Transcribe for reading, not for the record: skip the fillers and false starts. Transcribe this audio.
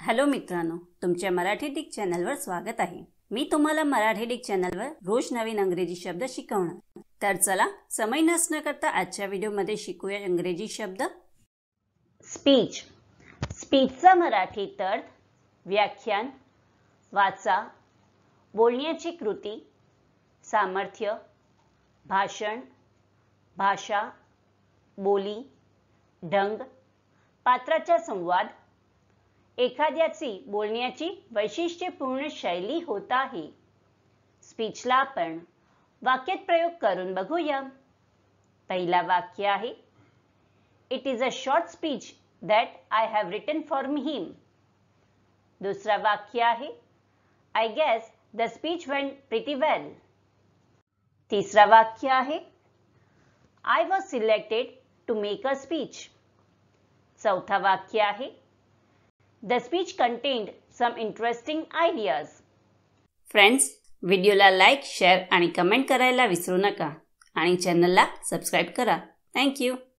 Hello मित्रांनो, तुमच्या Marathi Dick चॅनलवर स्वागत आहे। मी तुम्हाला मराठी डिक चॅनलवर रोज नवीन इंग्रजी शब्द शिकवणार। तर चला समय नष्ट न करता आजच्या व्हिडिओमध्ये शिकूया इंग्रजी शब्द। स्पीच। स्पीचचा मराठी अर्थ व्याख्यान, वाचा, बोलण्याची कृती, सामर्थ्य, भाषण, भाषा, बोली, ढंग, पात्राचा संवाद, एखाद्याची बोलण्याची वैशिष्ट्यपूर्ण शैली होत आहे। स्पीचला आपण वाक्यात प्रयोग करून बघूया। पहिला वाक्य आहे, it is a short speech that I have written for him. दूसरा वाक्य आहे, I guess the speech went pretty well. तीसरा वाक्य आहे, I was selected to make a speech. चौथा वाक्य आहे, The speech contained some interesting ideas. Friends, व्हिडिओला लाईक, शेअर आणि कमेंट करायला विसरू नका आणि चॅनलला सबस्क्राइब करा। Thank you.